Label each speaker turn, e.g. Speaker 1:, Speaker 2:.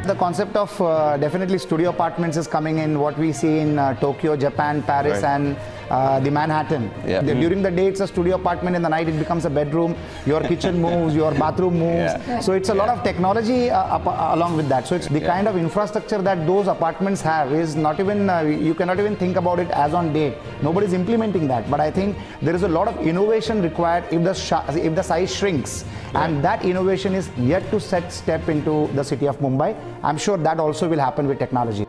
Speaker 1: the concept of definitely studio apartments is coming in. What we see in Tokyo, Japan, Paris, and the Manhattan.
Speaker 2: Yeah.
Speaker 1: During the day, it's a studio apartment. In the night, it becomes a bedroom. Your kitchen moves, your bathroom moves.
Speaker 2: Yeah.
Speaker 1: So it's a lot of technology along with that. So it's the kind of infrastructure that those apartments have is not even, you cannot even think about it as on date. Nobody's implementing that. But I think there is a lot of innovation required if the size shrinks. And that innovation is yet to step into the city of Mumbai. I'm sure that also will happen with technology.